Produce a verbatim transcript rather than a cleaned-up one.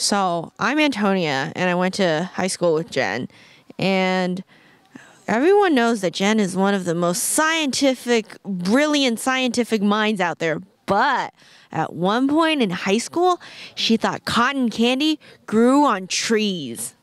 So, I'm Antonia, and I went to high school with Jen. And everyone knows that Jen is one of the most scientific, brilliant scientific minds out there. But at one point in high school, she thought cotton candy grew on trees.